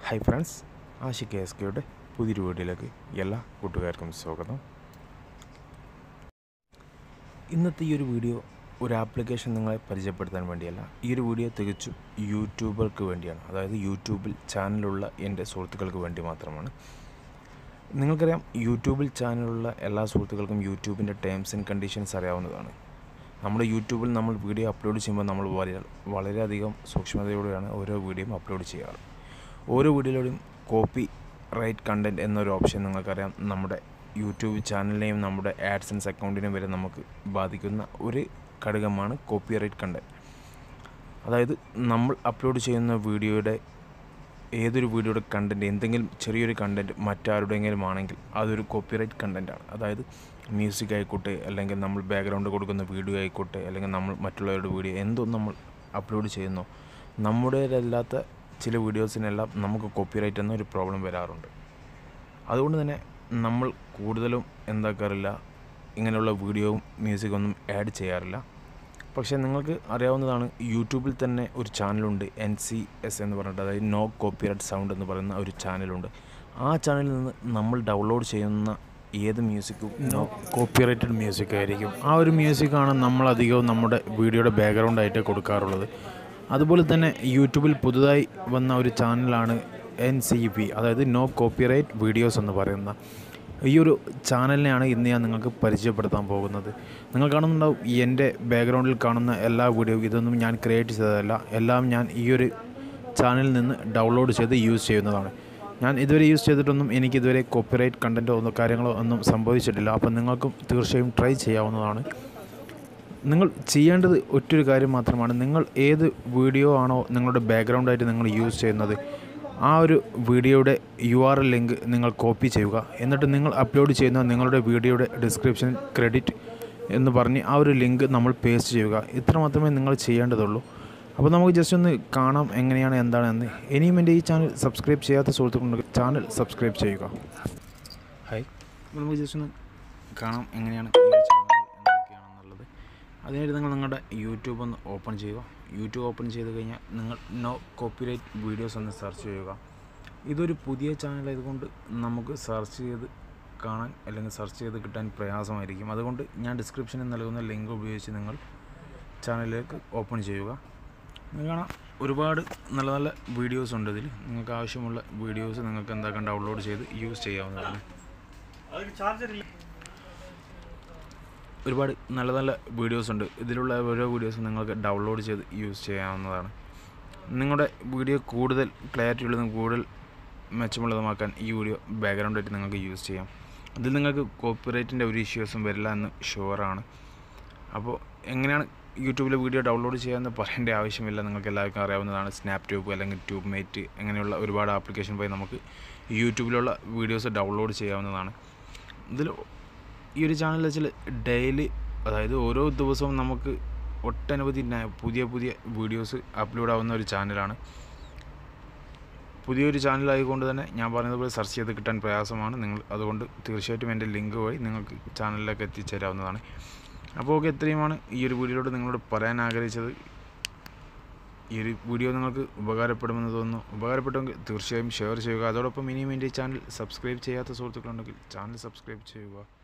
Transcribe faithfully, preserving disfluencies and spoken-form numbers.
Hi friends, Ashik S കെയുടെ പുതിയൊരു വീഡിയോയിലേക്ക് എല്ലാ കൂട്ടുകാർക്കും സ്വാഗതം. ഇന്നത്തെ ഈ ഒരു വീഡിയോ ഒരു ആപ്ലിക്കേഷൻ നിങ്ങളെ പരിചയപ്പെടുത്താൻ വേണ്ടിയല്ല. ഈ ഒരു വീഡിയോ തികച്ചും യൂട്യൂബർക്ക് വേണ്ടിയാണ്. അതായത് യൂട്യൂബിൽ ചാനലുള്ള എൻ്റെ സുഹൃത്തുക്കൾക്ക് വേണ്ടി മാത്രമാണ്. നിങ്ങൾക്കറിയാം, യൂട്യൂബിൽ ചാനലുള്ള എല്ലാ സുഹൃത്തുക്കൾക്കും യൂട്യൂബിൻ്റെ ടേംസ് ആൻഡ് കണ്ടീഷൻസ് അറിയാവുന്നതാണ്. നമ്മുടെ യൂട്യൂബിൽ നമ്മൾ വീഡിയോ അപ്ലോഡ് ചെയ്യുമ്പോൾ നമ്മൾ വളരെ വളരെയധികം സൂക്ഷ്മതയോടെയാണ് ഓരോ വീഡിയോയും അപ്ലോഡ് ചെയ്യാറ്. ഓരോ വീഡിയോയിലൂടെയും കോപ്പി റൈറ്റ് കണ്ടൻറ്റ് എന്നൊരു ഓപ്ഷൻ നിങ്ങൾക്കറിയാം, നമ്മുടെ യൂട്യൂബ് ചാനലിനെയും നമ്മുടെ ആഡ്സൻസ് അക്കൗണ്ടിനെയും വരെ നമുക്ക് ബാധിക്കുന്ന ഒരു ഘടകമാണ് കോപ്പി റൈറ്റ് കണ്ടൻറ്റ്. അതായത് നമ്മൾ അപ്ലോഡ് ചെയ്യുന്ന വീഡിയോയുടെ ഏതൊരു വീഡിയോയുടെ കണ്ടൻറ്റ്, എന്തെങ്കിലും ചെറിയൊരു കണ്ടൻറ്റ് മറ്റാരുടെയെങ്കിലും ആണെങ്കിൽ അതൊരു കോപ്പി റൈറ്റ് കണ്ടൻറ്റാണ്. അതായത് മ്യൂസിക് ആയിക്കോട്ടെ, അല്ലെങ്കിൽ നമ്മൾ ബാക്ക്ഗ്രൗണ്ട് കൊടുക്കുന്ന വീഡിയോ ആയിക്കോട്ടെ, അല്ലെങ്കിൽ നമ്മൾ മറ്റുള്ളവരുടെ വീഡിയോ എന്തോ നമ്മൾ അപ്ലോഡ് ചെയ്യുന്നു, നമ്മുടേതല്ലാത്ത ചില വീഡിയോസിനെല്ലാം നമുക്ക് കോപ്പി റൈറ്റ് എന്നൊരു പ്രോബ്ലം വരാറുണ്ട്. അതുകൊണ്ട് തന്നെ നമ്മൾ കൂടുതലും എന്താക്കാറില്ല, ഇങ്ങനെയുള്ള വീഡിയോയും മ്യൂസിക്കൊന്നും ആഡ് ചെയ്യാറില്ല. പക്ഷേ നിങ്ങൾക്ക് അറിയാവുന്നതാണ്, യൂട്യൂബിൽ തന്നെ ഒരു ചാനലുണ്ട്, എൻ സി എസ് എന്ന് പറഞ്ഞിട്ട്, അതായത് നോ കോപ്പിറൈറ്റ് സൗണ്ട് എന്ന് പറയുന്ന ഒരു ചാനലുണ്ട്. ആ ചാനലിൽ നിന്ന് നമ്മൾ ഡൗൺലോഡ് ചെയ്യുന്ന ഏത് മ്യൂസിക്കും നോ കോപ്പിറൈറ്റഡ് മ്യൂസിക് ആയിരിക്കും. ആ ഒരു മ്യൂസിക്കാണ് നമ്മളധികവും നമ്മുടെ വീഡിയോയുടെ ബാക്ക്ഗ്രൗണ്ടായിട്ട് കൊടുക്കാറുള്ളത്. അതുപോലെ തന്നെ യൂട്യൂബിൽ പുതുതായി വന്ന ഒരു ചാനലാണ് എൻ സി വി, അതായത് നോ കോപ്പിറൈറ്റ് വീഡിയോസ് എന്ന് പറയുന്ന ഈ ഒരു ചാനലിനെയാണ് ഇന്ന് ഞാൻ നിങ്ങൾക്ക് പരിചയപ്പെടുത്താൻ പോകുന്നത്. നിങ്ങൾ കാണുന്നുണ്ടാവും, എൻ്റെ ബാക്ക്ഗ്രൗണ്ടിൽ കാണുന്ന എല്ലാ വീഡിയോ ഇതൊന്നും ഞാൻ ക്രിയേറ്റ് ചെയ്തതല്ല, എല്ലാം ഞാൻ ഈ ഒരു ചാനലിൽ നിന്ന് ഡൗൺലോഡ് ചെയ്ത് യൂസ് ചെയ്യുന്നതാണ്. ഞാൻ ഇതുവരെ യൂസ് ചെയ്തിട്ടൊന്നും എനിക്കിതുവരെ കോപ്പിറൈറ്റ് കണ്ടൻറ്റോ ഒന്നും കാര്യങ്ങളോ ഒന്നും സംഭവിച്ചിട്ടില്ല. അപ്പോൾ നിങ്ങൾക്കും തീർച്ചയായും ട്രൈ ചെയ്യാവുന്നതാണ്. നിങ്ങൾ ചെയ്യേണ്ടത് ഒറ്റൊരു കാര്യം മാത്രമാണ്. നിങ്ങൾ ഏത് വീഡിയോ ആണോ നിങ്ങളുടെ ബാക്ക്ഗ്രൗണ്ടായിട്ട് നിങ്ങൾ യൂസ് ചെയ്യുന്നത്, ആ ഒരു വീഡിയോയുടെ യു ആർ എൽ ലിങ്ക് നിങ്ങൾ കോപ്പി ചെയ്യുക. എന്നിട്ട് നിങ്ങൾ അപ്ലോഡ് ചെയ്യുന്ന നിങ്ങളുടെ വീഡിയോയുടെ ഡിസ്ക്രിപ്ഷൻ ക്രെഡിറ്റ് എന്ന് പറഞ്ഞ് ആ ഒരു ലിങ്ക് നമ്മൾ പേസ്റ്റ് ചെയ്യുക. ഇത്ര മാത്രമേ നിങ്ങൾ ചെയ്യേണ്ടതുള്ളൂ. അപ്പോൾ നമുക്ക് ജസ്റ്റ് ഒന്ന് കാണാം എങ്ങനെയാണ് എന്താണെന്ന്. ഇനിയും എൻ്റെ ഈ ചാനൽ സബ്സ്ക്രൈബ് ചെയ്യാത്ത സുഹൃത്തുക്കളുണ്ടെങ്കിൽ ചാനൽ സബ്സ്ക്രൈബ് ചെയ്യുക. ഹായ്, അപ്പോൾ നമുക്ക് ജസ്റ്റ് ഒന്ന് കാണാം എങ്ങനെയാണ് ഈ ഒരു ചാനൽ എന്തൊക്കെയാണെന്നുള്ളത്. അതിനായിട്ട് നിങ്ങൾ നിങ്ങളുടെ യൂട്യൂബ് ഒന്ന് ഓപ്പൺ ചെയ്യുക. യൂട്യൂബ് ഓപ്പൺ ചെയ്ത് കഴിഞ്ഞാൽ നിങ്ങൾ നോ കോപ്പിറൈറ്റ് വീഡിയോസ് ഒന്ന് സെർച്ച് ചെയ്യുക. ഇതൊരു പുതിയ ചാനലായതുകൊണ്ട് നമുക്ക് സെർച്ച് ചെയ്ത് കാണാൻ അല്ലെങ്കിൽ സെർച്ച് ചെയ്ത് കിട്ടാൻ പ്രയാസമായിരിക്കും. അതുകൊണ്ട് ഞാൻ ഡിസ്ക്രിപ്ഷനിൽ നൽകുന്ന ലിങ്ക് ഉപയോഗിച്ച് നിങ്ങൾ ചാനലിലേക്ക് ഓപ്പൺ ചെയ്യുക. നിങ്ങൾ കാണാം, ഒരുപാട് നല്ല നല്ല വീഡിയോസ് ഉണ്ട് ഇതിൽ. നിങ്ങൾക്ക് ആവശ്യമുള്ള വീഡിയോസ് നിങ്ങൾക്ക് എന്താക്കാൻ ഡൗൺലോഡ് ചെയ്ത് യൂസ് ചെയ്യാവുന്നതാണ്. ഒരുപാട് നല്ല നല്ല വീഡിയോസ് ഉണ്ട്. ഇതിലുള്ള ഓരോ വീഡിയോസും നിങ്ങൾക്ക് ഡൗൺലോഡ് ചെയ്ത് യൂസ് ചെയ്യാവുന്നതാണ്. നിങ്ങളുടെ വീഡിയോ കൂടുതൽ ക്ലാരിറ്റി ഉള്ളതും കൂടുതൽ മെച്ചമുള്ളതുമാക്കാൻ ഈ വീഡിയോ ബാക്ക്ഗ്രൗണ്ടായിട്ട് നിങ്ങൾക്ക് യൂസ് ചെയ്യാം. ഇതിൽ നിങ്ങൾക്ക് കോപ്പിറൈറ്റിൻ്റെ ഒരു ഇഷ്യൂസും വരില്ല എന്ന് ഷുവറാണ്. അപ്പോൾ എങ്ങനെയാണ് യൂട്യൂബിലെ വീഡിയോ ഡൗൺലോഡ് ചെയ്യാമെന്ന് പറയേണ്ട ആവശ്യമില്ല, നിങ്ങൾക്ക് എല്ലാവർക്കും അറിയാവുന്നതാണ്. സ്നാപ്പ് ട്യൂബ് അല്ലെങ്കിൽ ട്യൂബ് മേറ്റ് അങ്ങനെയുള്ള ഒരുപാട് ആപ്ലിക്കേഷൻ പോയി നമുക്ക് യൂട്യൂബിലുള്ള വീഡിയോസ് ഡൗൺലോഡ് ചെയ്യാവുന്നതാണ്. ഇതിൽ ഈ ഒരു ചാനൽ വെച്ചാൽ ഡെയിലി, അതായത് ഓരോ ദിവസവും നമുക്ക് ഒട്ടനവധി പുതിയ പുതിയ വീഡിയോസ് അപ്ലോഡ് ആവുന്ന ഒരു ചാനലാണ്. പുതിയൊരു ചാനലായതുകൊണ്ട് തന്നെ ഞാൻ പറഞ്ഞതുപോലെ സെർച്ച് ചെയ്ത് കിട്ടാൻ പ്രയാസമാണ്. നിങ്ങൾ അതുകൊണ്ട് തീർച്ചയായിട്ടും എൻ്റെ ലിങ്ക് വഴി നിങ്ങൾക്ക് ചാനലിലേക്ക് എത്തിച്ചേരാവുന്നതാണ്. അപ്പോൾ ഓക്കെ, ഇത്രയുമാണ് ഈ ഒരു വീഡിയോയിലൂടെ നിങ്ങളോട് പറയാൻ ആഗ്രഹിച്ചത്. ഈ ഒരു വീഡിയോ നിങ്ങൾക്ക് ഉപകാരപ്പെടുമെന്ന് തോന്നുന്നു. ഉപകാരപ്പെട്ടെങ്കിൽ തീർച്ചയായും ഷെയർ ചെയ്യുക. അതോടൊപ്പം ഇനിയും എൻ്റെ ചാനൽ സബ്സ്ക്രൈബ് ചെയ്യാത്ത സുഹൃത്തുക്കളുണ്ടെങ്കിൽ ചാനൽ സബ്സ്ക്രൈബ് ചെയ്യുക.